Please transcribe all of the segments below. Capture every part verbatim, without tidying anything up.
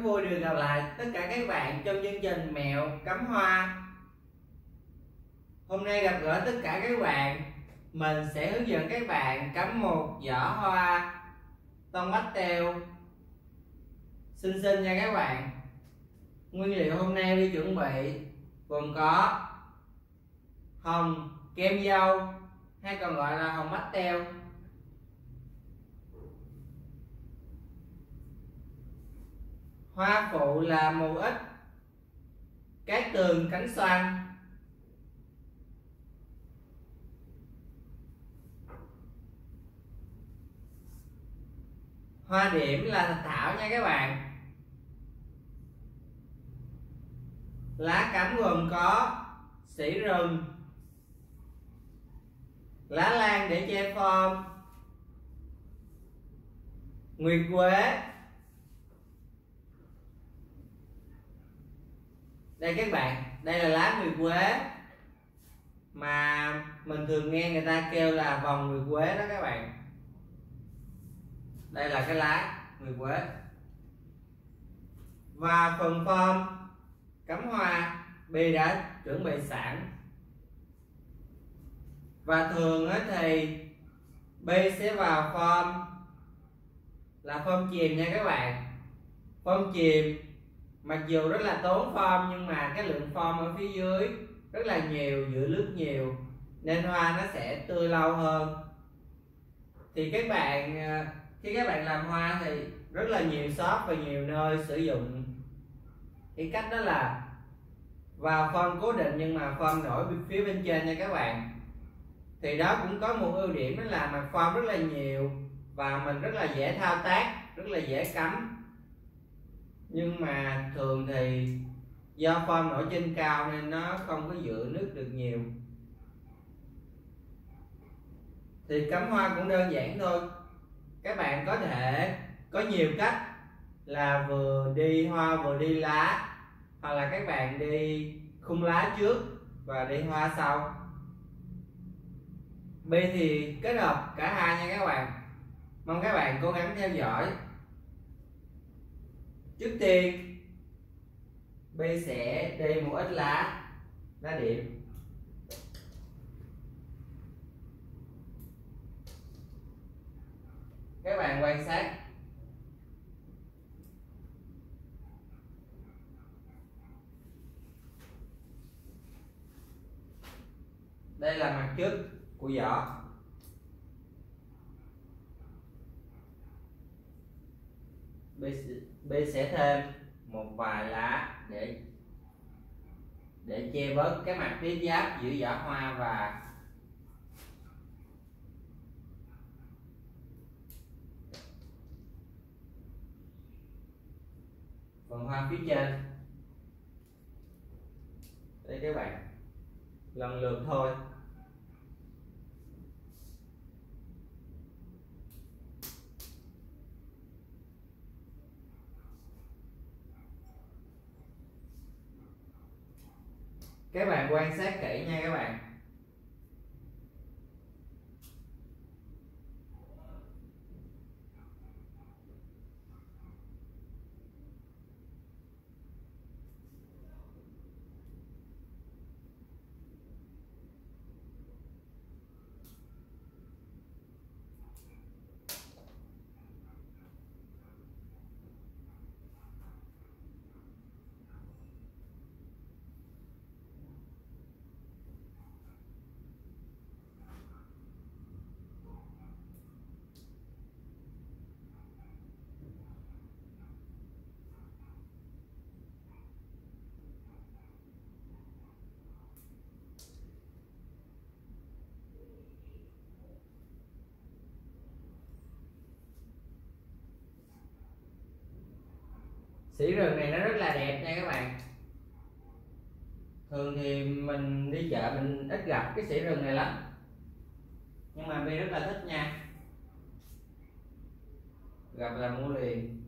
vui được gặp lại tất cả các bạn trong chương trình Mẹo Cắm Hoa. Hôm nay gặp gỡ tất cả các bạn, mình sẽ hướng dẫn các bạn cắm một giỏ hoa tông pastel xinh xinh nha các bạn. Nguyên liệu hôm nay đi chuẩn bị gồm có hồng kem dâu hay còn gọi là hồng pastel, hoa phụ là màu ít, cát tường cánh xoan, hoa điểm là thạch thảo nha các bạn. Lá cắm gồm có sỉ rừng, lá lan để che form, nguyệt quế. Đây các bạn, đây là lá nguyệt quế mà mình thường nghe người ta kêu là vòng nguyệt quế đó các bạn. Đây là cái lá nguyệt quế. Và phần form cắm hoa Bi đã chuẩn bị sẵn. Và thường thì Bi sẽ vào form là form chìm nha các bạn. Form chìm mặc dù rất là tốn form nhưng mà cái lượng form ở phía dưới rất là nhiều, giữ nước nhiều nên hoa nó sẽ tươi lâu hơn. Thì các bạn khi các bạn làm hoa thì rất là nhiều shop và nhiều nơi sử dụng cái cách đó là vào form cố định nhưng mà form nổi phía bên trên nha các bạn. Thì đó cũng có một ưu điểm, đó là mặt form rất là nhiều và mình rất là dễ thao tác, rất là dễ cắm. Nhưng mà thường thì do form nổi trên cao nên nó không có giữ nước được nhiều. Thì cắm hoa cũng đơn giản thôi. Các bạn có thể có nhiều cách là vừa đi hoa vừa đi lá, hoặc là các bạn đi khung lá trước và đi hoa sau. Bi thì kết hợp cả hai nha các bạn. Mong các bạn cố gắng theo dõi. Trước tiên Bi sẽ đi một ít lá lá điểm. Các bạn quan sát đây là mặt trước của giỏ. Bi sẽ thêm một vài lá để để che bớt cái mặt tiếp giáp giữa giỏ hoa và phần hoa phía trên. Đây các bạn, lần lượt thôi. Các bạn quan sát kỹ nha các bạn. Sỉ rừng này nó rất là đẹp nha các bạn. Thường thì mình đi chợ mình ít gặp cái sỉ rừng này lắm, nhưng mà Bi rất là thích nha. Gặp là mua liền.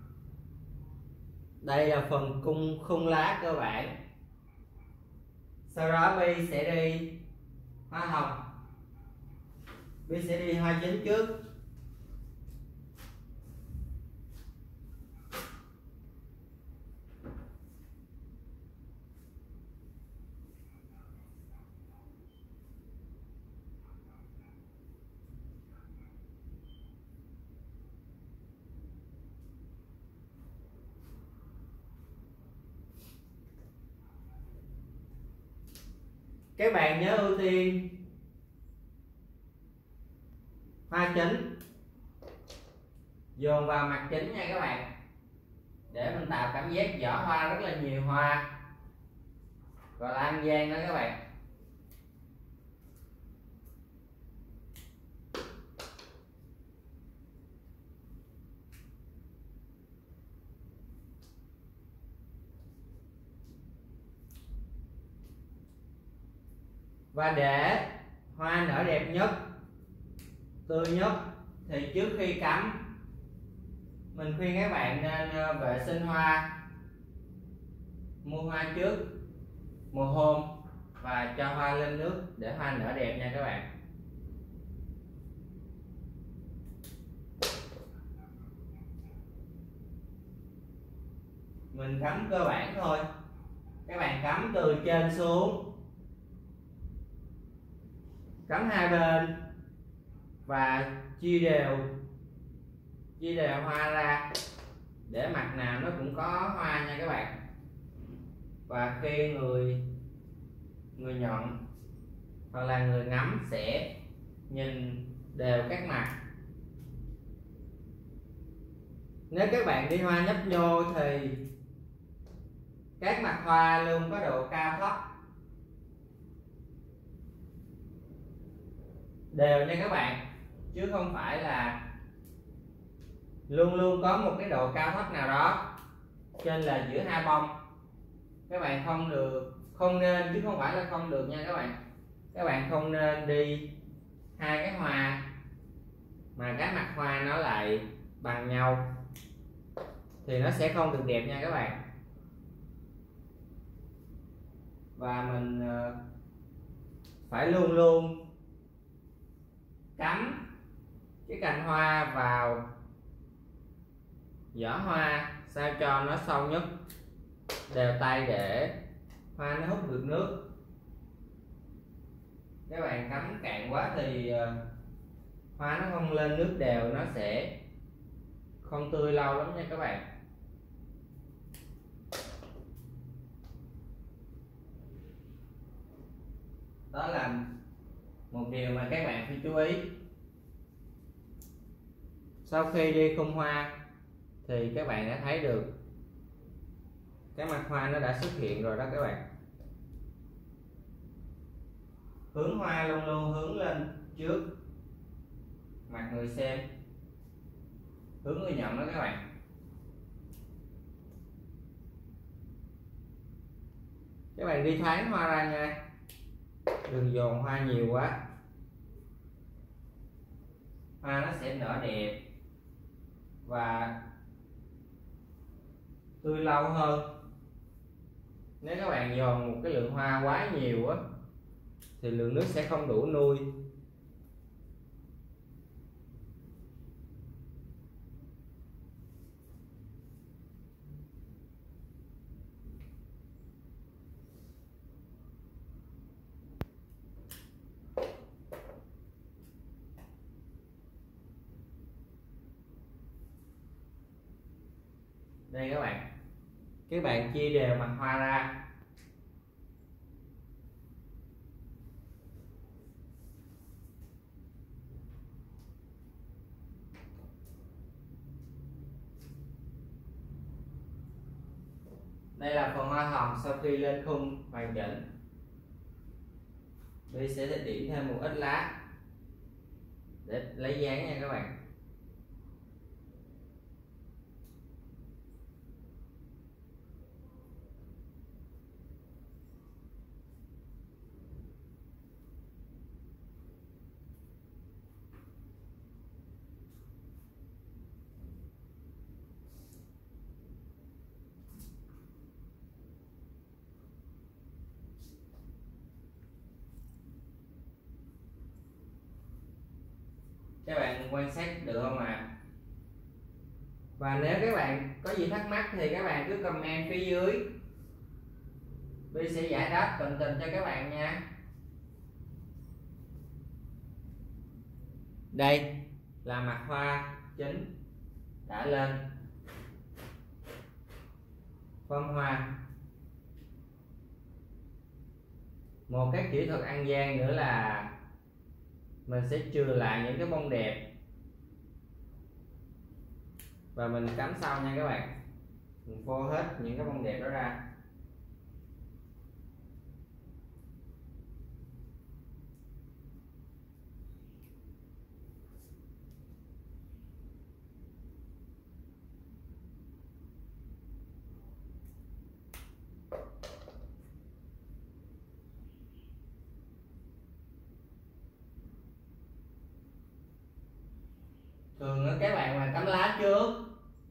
Đây là phần cung khung lá cơ bản. Sau đó Bi sẽ đi hoa hồng. Bi sẽ đi hoa chính trước. Các bạn nhớ ưu tiên hoa chính, dồn vào mặt chính nha các bạn, để mình tạo cảm giác vỏ hoa rất là nhiều hoa, gọi là ăn gian đó các bạn. Và để hoa nở đẹp nhất, tươi nhất thì trước khi cắm, mình khuyên các bạn nên vệ sinh hoa, mua hoa trước một hôm và cho hoa lên nước để hoa nở đẹp nha các bạn. Mình cắm cơ bản thôi, các bạn cắm từ trên xuống, cắm hai bên và chia đều chia đều hoa ra để mặt nào nó cũng có hoa nha các bạn. Và khi người người nhận hoặc là người ngắm sẽ nhìn đều các mặt. Nếu các bạn đi hoa nhấp nhô thì các mặt hoa luôn có độ cao thấp đều nha các bạn, chứ không phải là luôn luôn có một cái độ cao thấp nào đó trên là giữa hai bông. Các bạn không được, không nên, chứ không phải là không được nha các bạn. Các bạn không nên đi hai cái hoa mà cái mặt hoa nó lại bằng nhau thì nó sẽ không được đẹp nha các bạn. Và mình phải luôn luôn cắm cái cành hoa vào vỏ hoa sao cho nó sâu nhất, đều tay để hoa nó hút được nước. Các bạn cắm cạn quá thì hoa nó không lên nước đều, nó sẽ không tươi lâu lắm nha các bạn. Đó là một điều mà các bạn phải chú ý. Sau khi đi khung hoa thì các bạn đã thấy được cái mặt hoa nó đã xuất hiện rồi đó các bạn. Hướng hoa luôn luôn hướng lên trước mặt người xem, hướng người nhận đó các bạn. Các bạn đi thoáng hoa ra nha, đừng dồn hoa nhiều quá, hoa nó sẽ nở đẹp và tươi lâu hơn. Nếu các bạn dồn một cái lượng hoa quá nhiều á thì lượng nước sẽ không đủ nuôi. Đây các bạn, các bạn chia đều mặt hoa ra. Đây là phần hoa hồng sau khi lên khung hoàn chỉnh. Bi sẽ điểm thêm một ít lá để lấy dáng nha các bạn. Các bạn quan sát được không ạ? À? Và nếu các bạn có gì thắc mắc thì các bạn cứ comment phía dưới, Bi sẽ giải đáp tận tình cho các bạn nha. Đây là mặt hoa chính đã lên, form hoa. Một cái kỹ thuật ăn gian nữa là mình sẽ chừa lại những cái bông đẹp và mình cắm sau nha các bạn. Mình phô hết những cái bông đẹp đó ra. Thường các bạn mà cắm lá trước,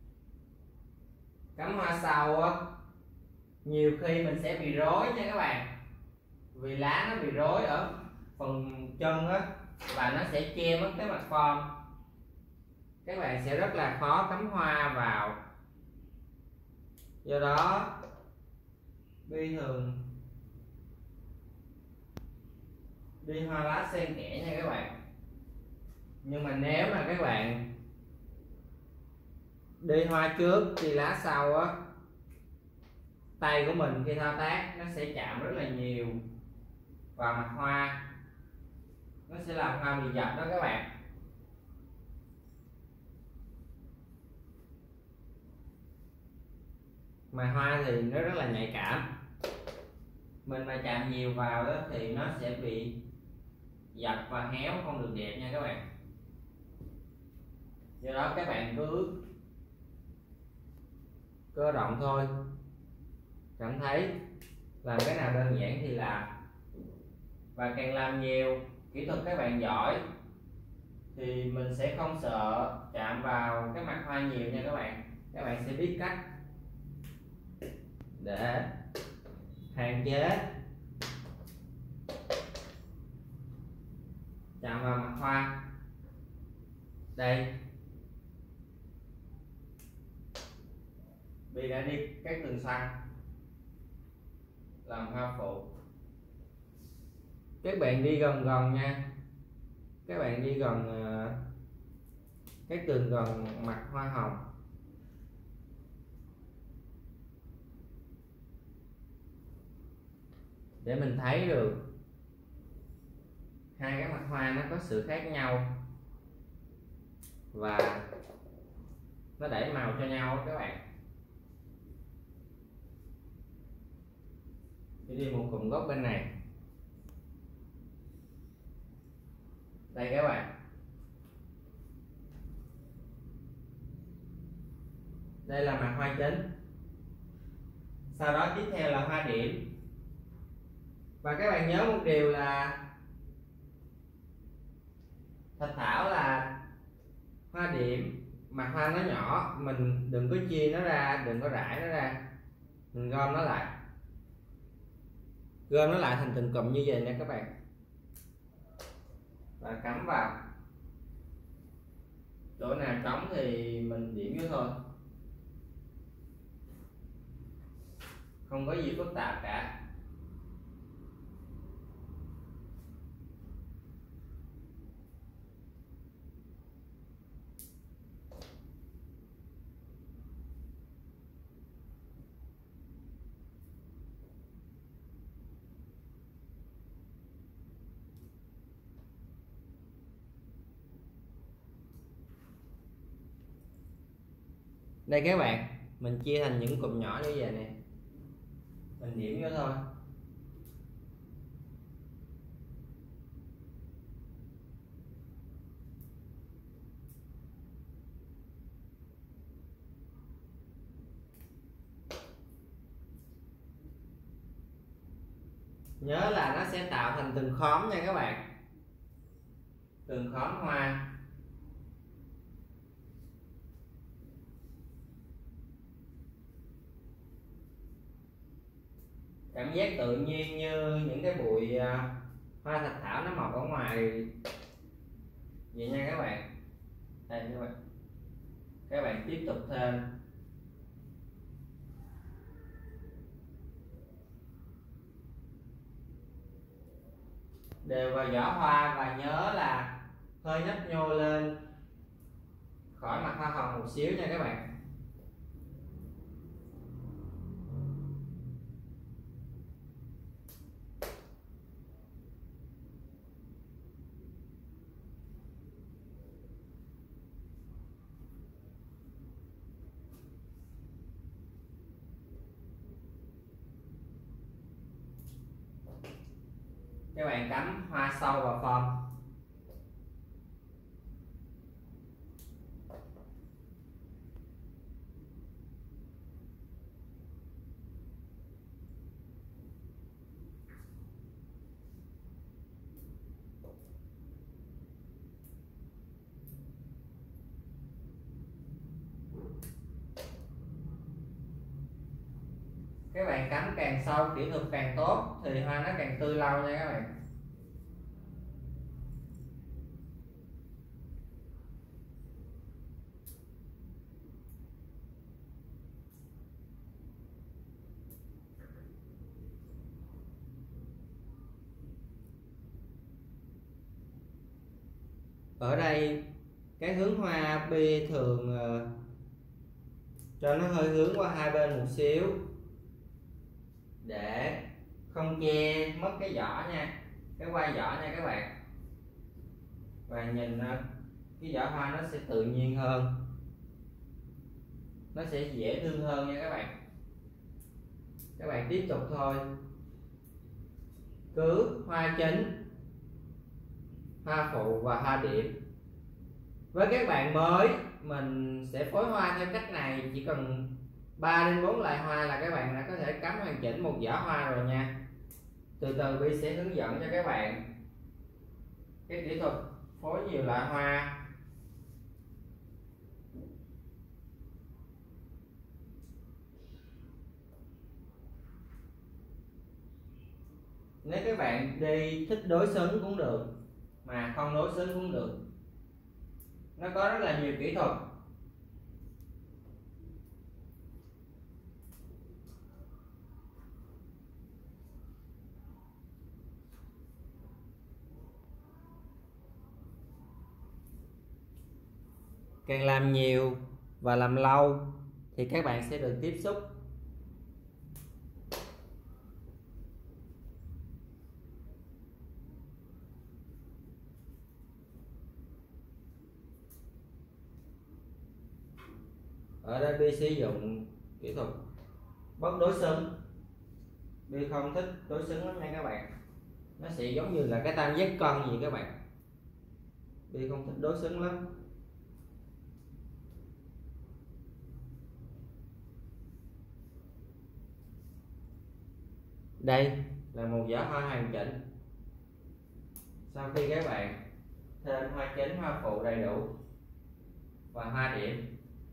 cắm hoa sau á, nhiều khi mình sẽ bị rối nha các bạn, vì lá nó bị rối ở phần chân á và nó sẽ che mất cái mặt form. Các bạn sẽ rất là khó cắm hoa vào. Do đó Bi thường đi hoa lá xen kẽ nha các bạn. Nhưng mà nếu mà các bạn đi hoa trước đi lá sau á, tay của mình khi thao tác nó sẽ chạm rất là nhiều vào mặt hoa, nó sẽ làm hoa bị dập đó các bạn. Mà hoa thì nó rất là nhạy cảm, mình mà chạm nhiều vào đó thì nó sẽ bị dập và héo, không được đẹp nha các bạn. Do đó các bạn cứ cơ động thôi, cảm thấy làm cái nào đơn giản thì làm, và càng làm nhiều, kỹ thuật các bạn giỏi thì mình sẽ không sợ chạm vào cái mặt hoa nhiều nha các bạn. Các bạn sẽ biết cách để hạn chế chạm vào mặt hoa. Đây, Bi đã đi các tường xoăn làm hoa phụ. Các bạn đi gần gần nha, các bạn đi gần uh, các tường gần mặt hoa hồng. Để mình thấy được hai cái mặt hoa nó có sự khác nhau và nó đẩy màu cho nhau các bạn. Đi đi một cụm gốc bên này. Đây các bạn, đây là mặt hoa chính, sau đó tiếp theo là hoa điểm. Và các bạn nhớ một điều là thạch thảo là hoa điểm, mặt hoa nó nhỏ, mình đừng có chia nó ra, đừng có rải nó ra, mình gom nó lại, gom nó lại thành từng cụm như vậy nha các bạn, và cắm vào. Chỗ nào trống thì mình điểm vô thôi, không có gì phức tạp cả. Đây các bạn, mình chia thành những cụm nhỏ như vậy nè, mình điểm vô thôi. Nhớ là nó sẽ tạo thành từng khóm nha các bạn, từng khóm hoa. Cảm giác tự nhiên như những cái bụi hoa thạch thảo nó mọc ở ngoài vậy nha các bạn. Đây các bạn, các bạn tiếp tục thêm đều vào vỏ hoa, và nhớ là hơi nhấp nhô lên khỏi mặt hoa hồng một xíu nha các bạn. Các bạn cắm hoa sâu vào form. Các bạn cắm càng sâu, kỹ thuật càng tốt thì hoa nó càng tươi lâu nha các bạn. Ở đây cái hướng hoa bi thường uh, cho nó hơi hướng qua hai bên một xíu để không che mất cái vỏ nha, cái quai vỏ nha các bạn, và nhìn uh, cái vỏ hoa nó sẽ tự nhiên hơn, nó sẽ dễ thương hơn nha các bạn. Các bạn tiếp tục thôi, cứ hoa chính, hoa phụ và hoa điểm. Với các bạn mới mình sẽ phối hoa theo cách này, chỉ cần ba đến bốn loại hoa là các bạn đã có thể cắm hoàn chỉnh một giỏ hoa rồi nha. Từ từ Bi sẽ hướng dẫn cho các bạn cái kỹ thuật phối nhiều loại hoa. Nếu các bạn đi thích đối xứng cũng được, mà không đối xứng cũng được, nó có rất là nhiều kỹ thuật. Càng làm nhiều và làm lâu thì các bạn sẽ được tiếp xúc. Ở đây Bi sử dụng kỹ thuật bất đối xứng. Bi không thích đối xứng lắm nha các bạn, nó sẽ giống như là cái tam giác cân gì các bạn. Bi không thích đối xứng lắm. Đây là một giỏ hoa hoàn chỉnh. Sau khi các bạn thêm hoa chính, hoa phụ đầy đủ và hoa điểm,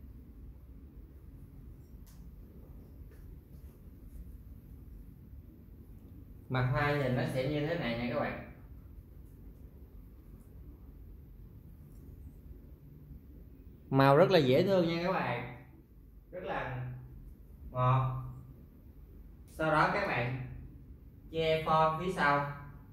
mặt hoa nhìn nó sẽ như thế này nha các bạn. Màu rất là dễ thương nha các bạn, rất là ngọt. Sau đó các bạn che form phía sau.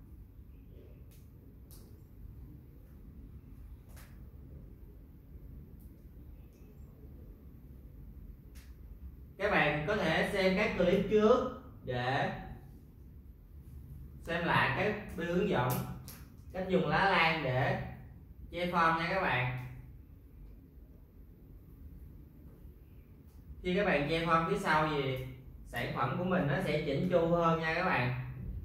Các bạn có thể xem các clip trước để xem lại các Bi hướng dẫn cách dùng lá lan để che form nha các bạn. Khi các bạn che form phía sau thì sản phẩm của mình nó sẽ chỉnh chu hơn nha các bạn.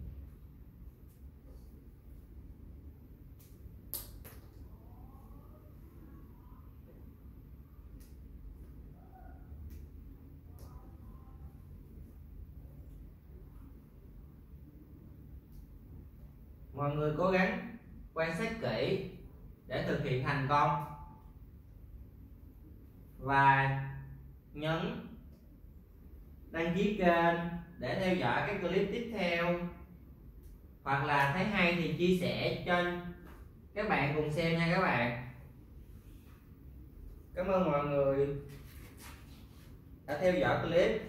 Mọi người cố gắng quan sát kỹ để thực hiện thành công, và nhấn đăng ký kênh để theo dõi các clip tiếp theo, hoặc là thấy hay thì chia sẻ cho các bạn cùng xem nha các bạn. Cảm ơn mọi người đã theo dõi clip.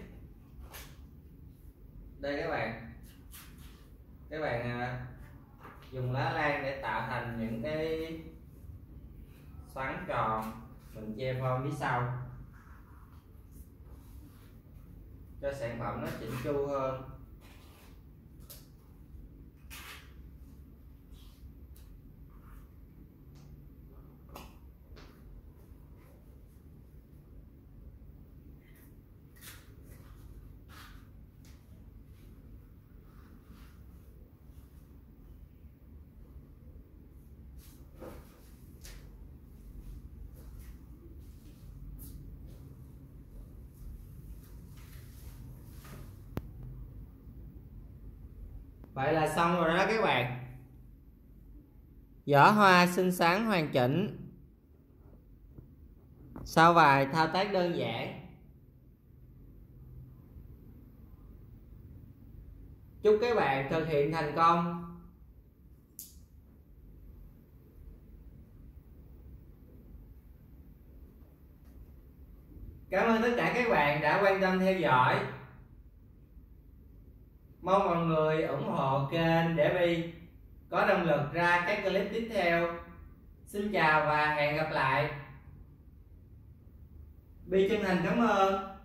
Đây các bạn, các bạn dùng lá lan để tạo thành những cái xoắn tròn, mình che form phía sau cho sản phẩm nó chỉnh chu hơn. Vậy là xong rồi đó các bạn. Giỏ hoa xinh xắn hoàn chỉnh sau vài thao tác đơn giản. Chúc các bạn thực hiện thành công. Cảm ơn tất cả các bạn đã quan tâm theo dõi. Mong mọi người ủng hộ kênh để Bi có động lực ra các clip tiếp theo. Xin chào và hẹn gặp lại. Bi chân thành cảm ơn.